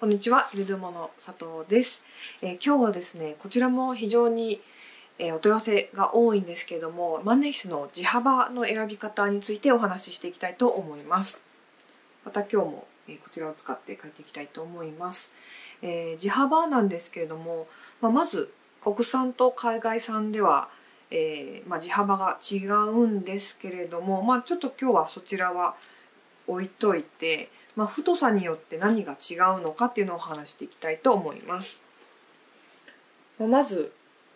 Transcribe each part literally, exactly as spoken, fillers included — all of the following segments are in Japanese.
こんにちは、ゆるどもの佐藤です、えー、今日はですね、こちらも非常に、えー、お問い合わせが多いんですけれども、万年筆の字幅の選び方についてお話ししていきたいと思います。また今日も、えー、こちらを使って書いていきたいと思います。えー、字幅なんですけれども、まあ、まず国産と海外産では、えーまあ、字幅が違うんですけれども、まあ、ちょっと今日はそちらは置いといて、まあ、太さによって何が違うのかっていうのを話していきたいと思います。まあ、まず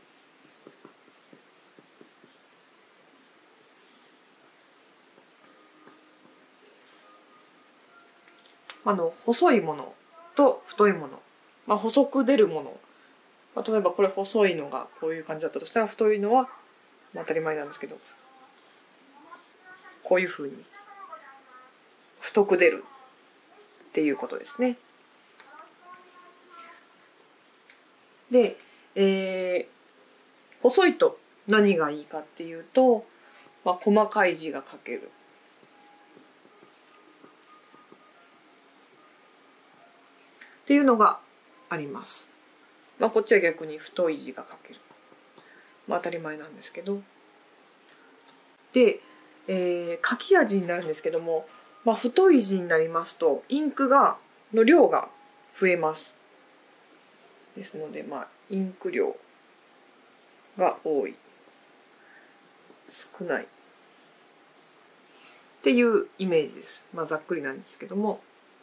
あの細いものと太いもの、まあ、細く出るもの、まあ、例えばこれ細いのがこういう感じだったとしたら、太いのは、まあ、当たり前なんですけどこういうふうに太く出るっていうことですね。で、えー、細いと何がいいかっていうと、まあ、細かい字が書ける。っていうのがあります。まあ、こっちは逆に太い字が書ける。まあ、当たり前なんですけど。で、えー、書き味になるんですけども、まあ、太い字になりますとインクがの量が増えます。ですので、まあ、インク量が多い、少ないっていうイメージです。まあ、ざっくりなんですけども。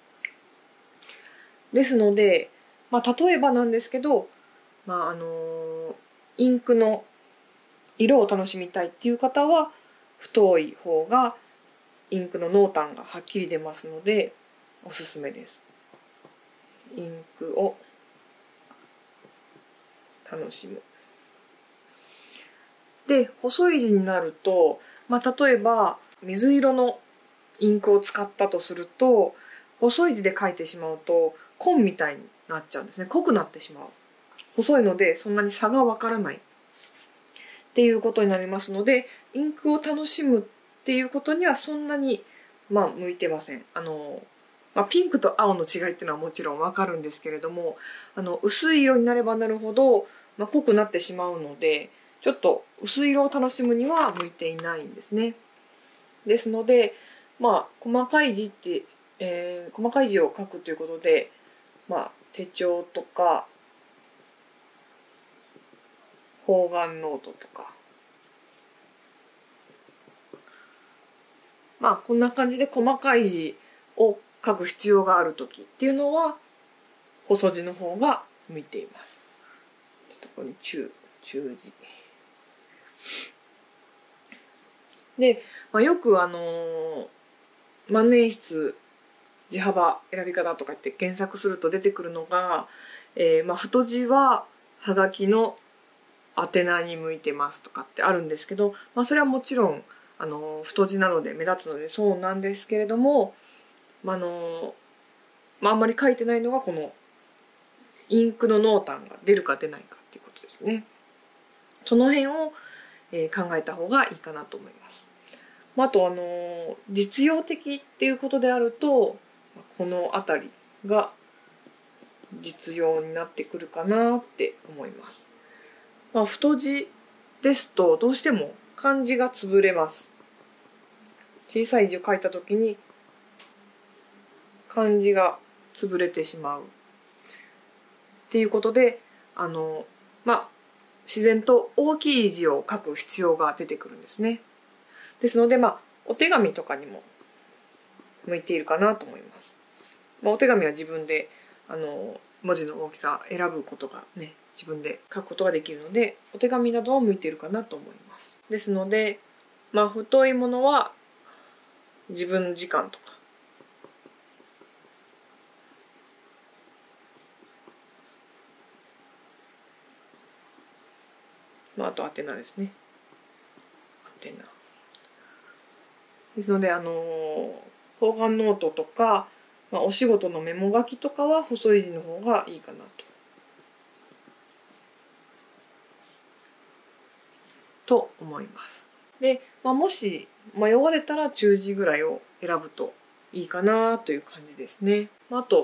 ですので、まあ、例えばなんですけど、まああのー、インクの色を楽しみたいっていう方は太い方がインクの濃淡がはっきり出ますのでおすすめです。インクを楽しむ。で、細い字になると、まあ、例えば水色のインクを使ったとすると、細い字で書いてしまうと紺みたいになっちゃうんですね。濃くなってしまう。細いのでそんなに差がわからないっていうことになりますので、インクを楽しむっていうことにはそんなに、まあ、向いてません。あの、まあ、ピンクと青の違いっていうのはもちろんわかるんですけれども、あの薄い色になればなるほど、まあ、濃くなってしまうので、ちょっと薄い色を楽しむには向いていないんですね。ですので、まあ、細かい字って、えー、細かい字を書くということで、まあ、手帳とか方眼ノートとか、まあこんな感じで細かい字を書く必要がある時っていうのは細字の方が向いています。ここに中中字で、まあ、よくあのー、万年筆字幅選び方とかって検索すると出てくるのが、えー、まあ太字ははがきの宛名に向いてますとかってあるんですけど、まあ、それはもちろんあの太字なので目立つのでそうなんですけれども、まあのまあ、あんまり書いてないのがこのインクの濃淡が出るか出ないかっていうことですね。その辺を、えー、考えた方がいいかなと思います。あとあの実用的っていうことであるとこの辺りが実用になってくるかなって思います。まあ、太字ですとどうしても漢字が潰れます。小さい字を書いたときに漢字が潰れてしまうっていうことで、あのまあ自然と大きい字を書く必要が出てくるんですね。ですので、まあお手紙とかにも向いているかなと思います。まあ、お手紙は自分であの文字の大きさ選ぶことがね、自分で書くことができるので、お手紙などは向いているかなと思います。ですので、まあ太いものは自分の時間とか、まあ、あと宛名ですね。宛名ですので、あの方眼ノートとか、まあ、お仕事のメモ書きとかは細い字の方がいいかなと。と思います。で、まあ、もし迷われたら中字ぐらいを選ぶといいかなという感じですね。あと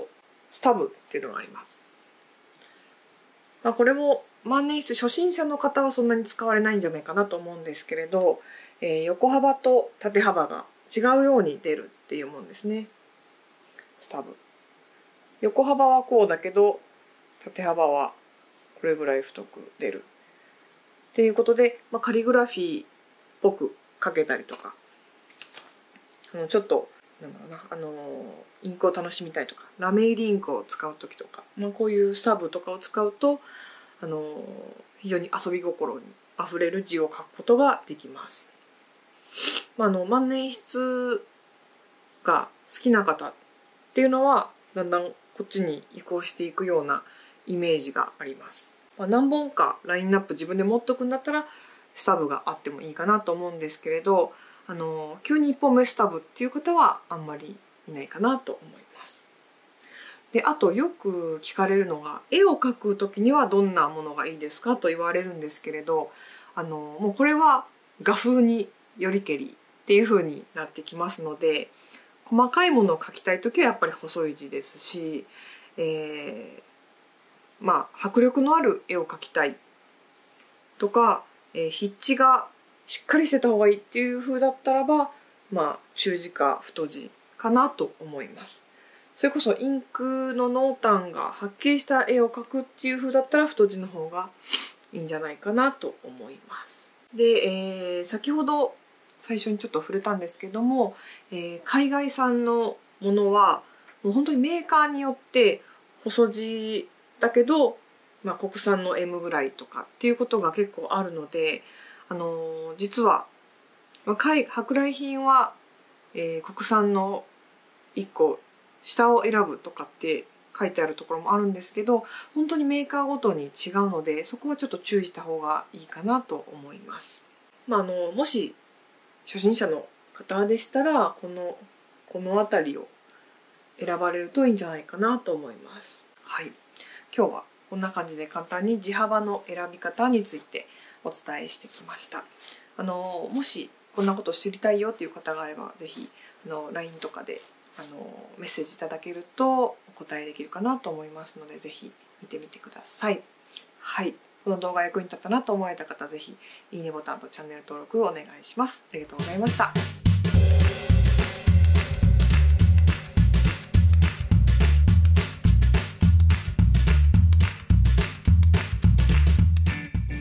スタブっていうのがあります。まあ、これも万年筆初心者の方はそんなに使われないんじゃないかなと思うんですけれど、えー、横幅と縦幅が違うように出るっていうもんですね。スタブ。横幅はこうだけど縦幅はこれぐらい太く出るっていうことで、まあ、カリグラフィーっぽく書けたりとか、あのちょっとなんだろうな、あのインクを楽しみたいとか、ラメ入りインクを使う時とか、まあ、こういうスタブとかを使うとあの非常に遊び心にあふれる字を書くことができます。まあ、あの万年筆が好きな方っていうのはだんだんこっちに移行していくようなイメージがあります。まあ、何本かラインナップ自分で持っとくんだったらスタブがあってもいいかなと思うんですけれど、あの急にいっぽんめスタブっていう方はあんまりいないかなと思います。で、あとよく聞かれるのが、絵を描く時にはどんなものがいいですかと言われるんですけれど、あのもうこれは画風によりけりっていう風になってきますので、細かいものを描きたい時はやっぱり細い字ですし、えー、まあ迫力のある絵を描きたいとか、えー、筆致がしっかりしてた方がいいっていう風だったらば、まあ中字か太字かなと思います。それこそインクの濃淡がはっきりした絵を描くっていう風だったら太字の方がいいんじゃないかなと思います。で、えー、先ほど最初にちょっと触れたんですけども、えー、海外産のものはもう本当にメーカーによって細字だけど、まあ、国産の エム ぐらいとかっていうことが結構あるので、あのー、実は、まあ、舶来品は、えー、国産のいっこ下を選ぶとかって書いてあるところもあるんですけど、本当にメーカーごとに違うので、そこはちょっと注意した方がいいかなと思います。まあ、あのもし初心者の方でしたらこのこの辺りを選ばれるといいんじゃないかなと思います。はい、今日はこんな感じで簡単に字幅の選び方についてお伝えしてきました。あのもしこんなことを知りたいよっていう方があれば、ぜひあの ライン とかであのメッセージいただけるとお答えできるかなと思いますので、ぜひ見てみてください。はい、この動画役に立ったなと思われた方、ぜひいいねボタンとチャンネル登録をお願いします。ありがとうございました。